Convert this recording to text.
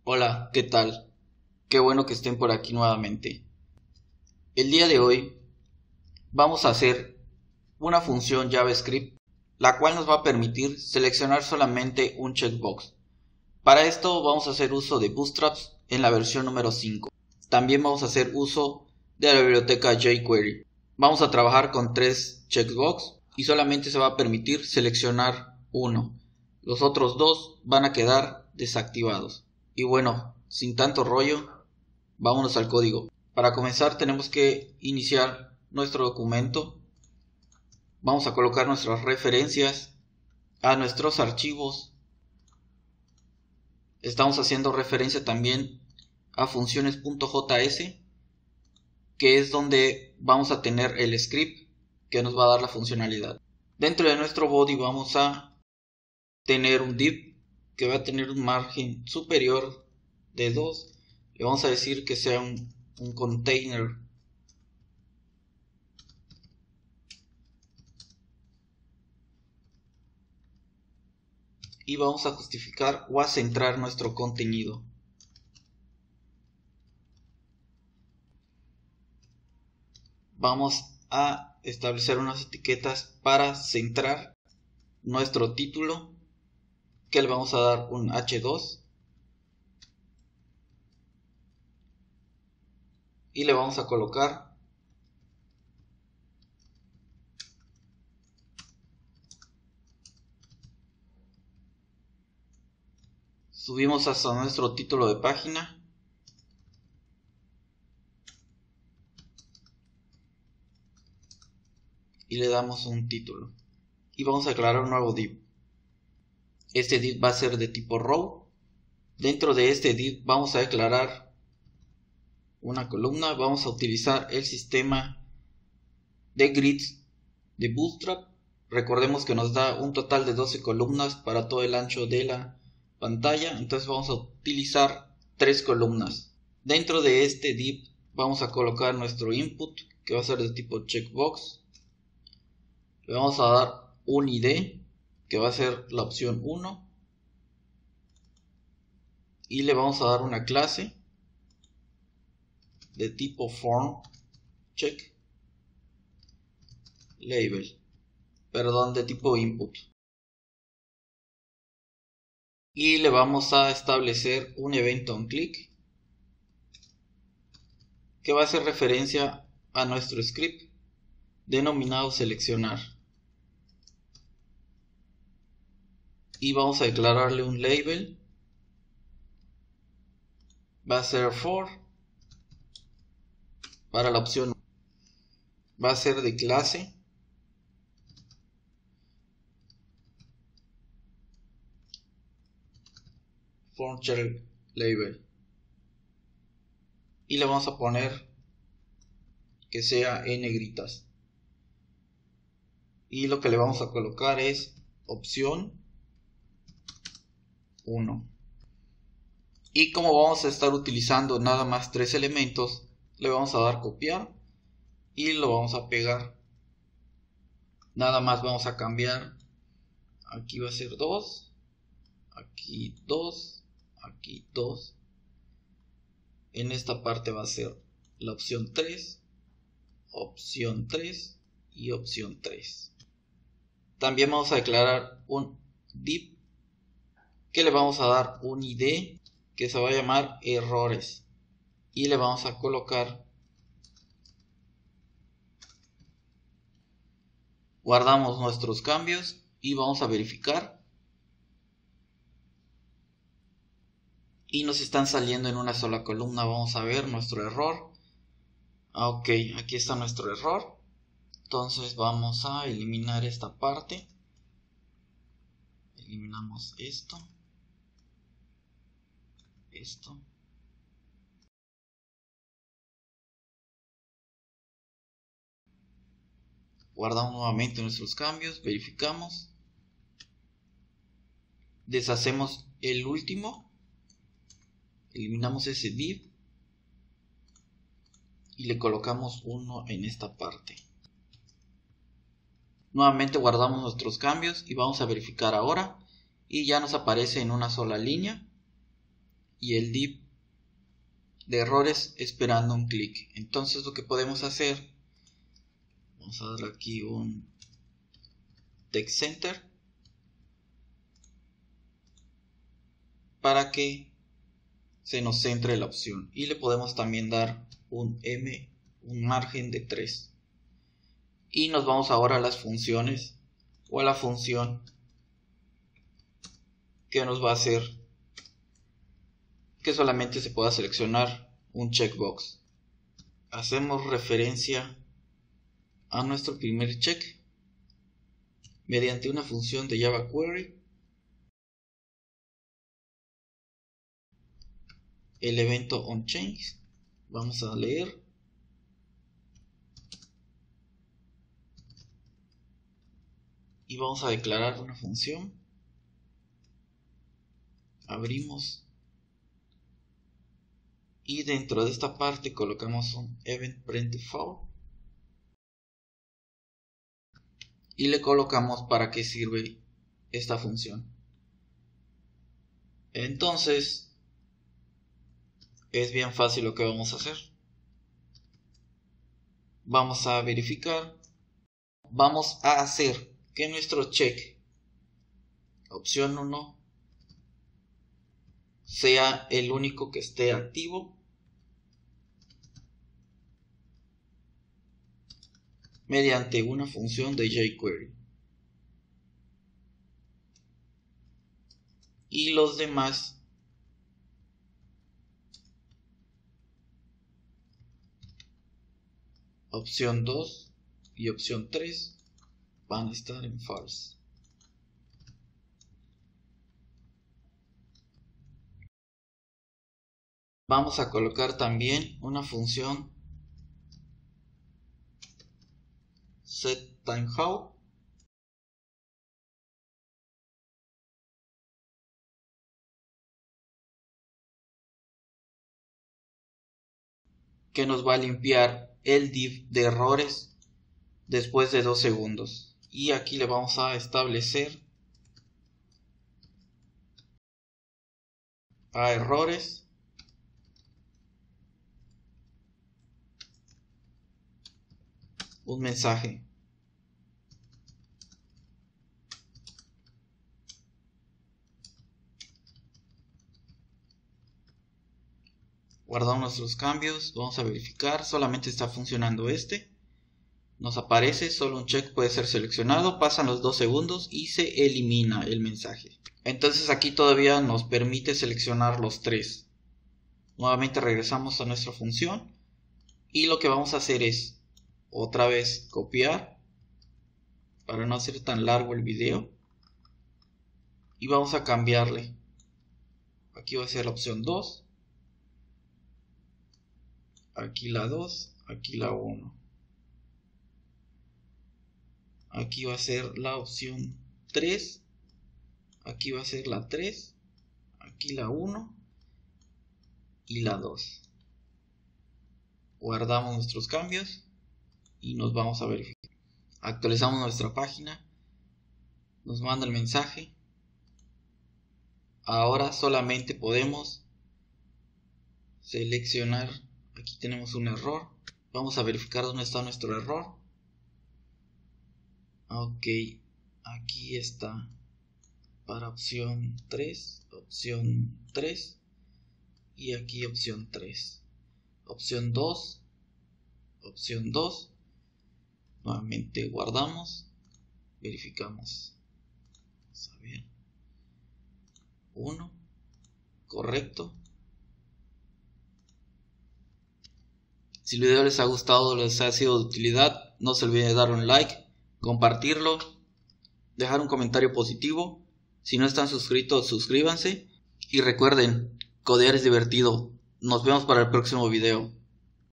Hola, ¿qué tal? Qué bueno que estén por aquí nuevamente. El día de hoy vamos a hacer una función JavaScript, la cual nos va a permitir seleccionar solamente un checkbox. Para esto vamos a hacer uso de Bootstraps en la versión número 5. También vamos a hacer uso de la biblioteca jQuery. Vamos a trabajar con 3 checkbox y solamente se va a permitir seleccionar uno. Los otros dos van a quedar desactivados. Y bueno, sin tanto rollo, vámonos al código. Para comenzar tenemos que iniciar nuestro documento. Vamos a colocar nuestras referencias a nuestros archivos. Estamos haciendo referencia también a funciones.js, que es donde vamos a tener el script que nos va a dar la funcionalidad. Dentro de nuestro body vamos a tener un div que va a tener un margen superior de 2. Le vamos a decir que sea un container. Y vamos a justificar o a centrar nuestro contenido. Vamos a establecer unas etiquetas para centrar nuestro título, que le vamos a dar un h2 y le vamos a colocar subimos hasta nuestro título de página y le damos un título y vamos a declarar un nuevo div. Este div va a ser de tipo row. Dentro de este div vamos a declarar una columna. Vamos a utilizar el sistema de grids de Bootstrap. Recordemos que nos da un total de 12 columnas para todo el ancho de la pantalla. Entonces vamos a utilizar 3 columnas. Dentro de este div vamos a colocar nuestro input, que va a ser de tipo checkbox. Le vamos a dar un ID, que va a ser la opción 1. Y le vamos a dar una clase de tipo form check label, de tipo input. Y le vamos a establecer un evento on click, que va a hacer referencia a nuestro script denominado seleccionar. Y vamos a declararle un label. Va a ser for para la opción. Va a ser de clase form check label. Y le vamos a poner que sea en negritas. Y lo que le vamos a colocar es opción 1. Y como vamos a estar utilizando nada más 3 elementos, le vamos a dar copiar y lo vamos a pegar. Nada más vamos a cambiar. Aquí va a ser 2, aquí 2, aquí 2. En esta parte va a ser la opción 3 y opción 3. También vamos a declarar un div que le vamos a dar un ID que se va a llamar errores y le vamos a colocar, guardamos nuestros cambios y vamos a verificar y nos están saliendo en una sola columna. Vamos a ver nuestro error. Ok, aquí está nuestro error. Entonces vamos a eliminar esta parte. Eliminamos esto. Guardamos nuevamente nuestros cambios, verificamos, deshacemos el último, eliminamos ese div y le colocamos uno en esta parte. Nuevamente guardamos nuestros cambios y vamos a verificar ahora y ya nos aparece en una sola línea. y el div de errores esperando un clic. Entonces lo que podemos hacer, vamos a darle aquí un text center para que se nos centre la opción, y le podemos también dar un margen de 3, y nos vamos ahora a las funciones o a la función que nos va a hacer que solamente se pueda seleccionar un checkbox. Hacemos referencia a nuestro primer check mediante una función de Java Query. El evento onChange, vamos a leer y vamos a declarar una función. Abrimos y dentro de esta parte colocamos un event printful y le colocamos para qué sirve esta función. Entonces es bien fácil lo que vamos a hacer. Vamos a verificar, vamos a hacer que nuestro check opción 1 sea el único que esté activo mediante una función de jQuery, y los demás opción 2 y opción 3 van a estar en false. Vamos a colocar también una función setTimeOut que nos va a limpiar el div de errores después de 2 segundos, y aquí le vamos a establecer a errores un mensaje. Guardamos nuestros cambios, vamos a verificar, solamente está funcionando este. Nos aparece, solo un check puede ser seleccionado, pasan los 2 segundos y se elimina el mensaje. Entonces aquí todavía nos permite seleccionar los 3. Nuevamente regresamos a nuestra función y lo que vamos a hacer es otra vez copiar para no hacer tan largo el video, y vamos a cambiarle. Aquí va a ser la opción 2, aquí la 2, aquí la 1, aquí va a ser la opción 3, aquí va a ser la 3, aquí la 1 y la 2. Guardamos nuestros cambios y nos vamos a verificar. Actualizamos nuestra página, nos manda el mensaje. Ahora solamente podemos seleccionar, aquí tenemos un error, vamos a verificar dónde está nuestro error. Ok, aquí está para opción 3 y aquí opción 3, opción 2, nuevamente guardamos, verificamos, vamos a ver, 1, correcto. Si el video les ha gustado, les ha sido de utilidad, no se olviden de dar un like, compartirlo, dejar un comentario positivo. Si no están suscritos, suscríbanse y recuerden, codear es divertido. Nos vemos para el próximo video.